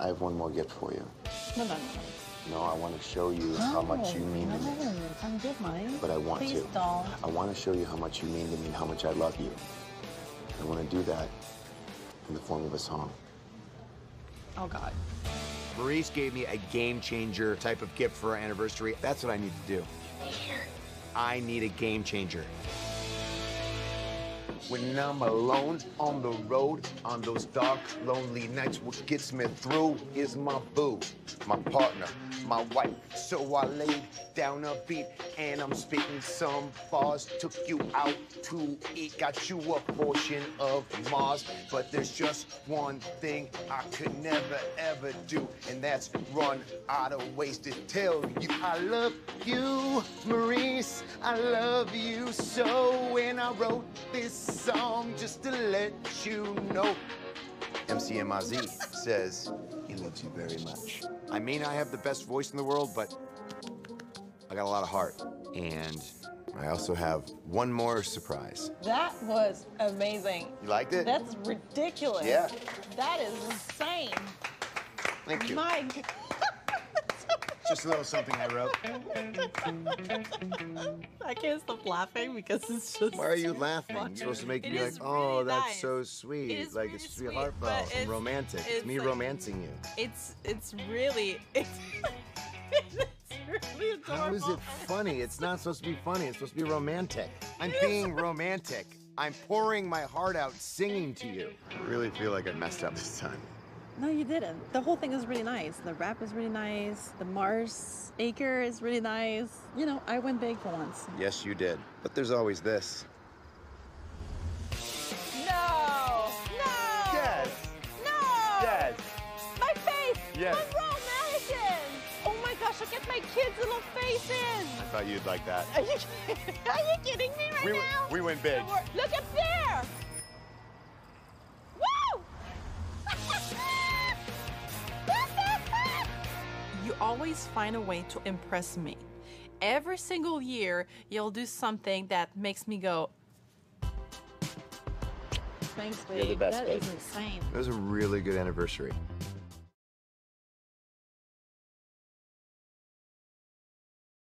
I have one more gift for you. No. No, I want to show you how much you mean to me. I'm good, Mike. But I want Please to. don't. I want to show you how much you mean to me and how much I love you. I want to do that in the form of a song. Oh, God. Maryse gave me a game-changer type of gift for our anniversary. That's what I need to do. I need a game changer. When I'm alone on the road, on those dark, lonely nights, what gets me through is my boo, my partner, my wife. So I laid down a beat and I'm spitting some bars. Took you out to eat, got you a portion of Mars. But there's just one thing I could never, ever do, and that's run out of ways to tell you I love you, Maryse. I love you so, and I wrote this song just to let you know. MC Miz says he loves you very much. I may not have the best voice in the world, but I got a lot of heart. And I also have one more surprise. That was amazing. You liked it? That's ridiculous. Yeah. That is insane. Thank you. My God. Just a little something I wrote. I can't stop laughing because it's just. Why are you laughing? funny. You're supposed to make me It like, is oh, really that's nice. so sweet. It is Like, really it's supposed to be sweet, heartfelt but and romantic. It's it's me like- romancing you. It's really it's really adorable. How is it funny? It's not supposed to be funny. It's supposed to be romantic. I'm being romantic. I'm pouring my heart out singing to you. I really feel like I messed up this time. No, you didn't. The whole thing is really nice. The rap is really nice. The Mars Acre is really nice. You know, I went big for once. Yes, you did. But there's always this. No! No! Yes! No! Yes! My face! Yes. Monroe Madison! Oh my gosh, look at my kids' little faces! I thought you'd like that. Are you kidding me right now? We went big. Look up there! Woo! You always find a way to impress me. Every single year, you'll do something that makes me go. Thanks, babe. You're the best, That babe. is insane. It was a really good anniversary.